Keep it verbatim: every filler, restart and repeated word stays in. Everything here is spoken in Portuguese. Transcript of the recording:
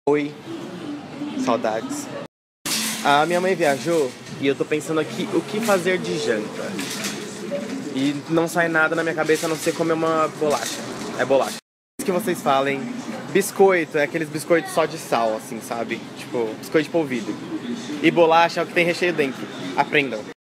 Oi, saudades. A minha mãe viajou e eu tô pensando aqui o que fazer de janta. E não sai nada na minha cabeça a não ser comer uma bolacha. É bolacha. Que vocês falem, biscoito é aqueles biscoitos só de sal, assim, sabe? Tipo, biscoito de polvilho. E bolacha é o que tem recheio dentro. Aprendam.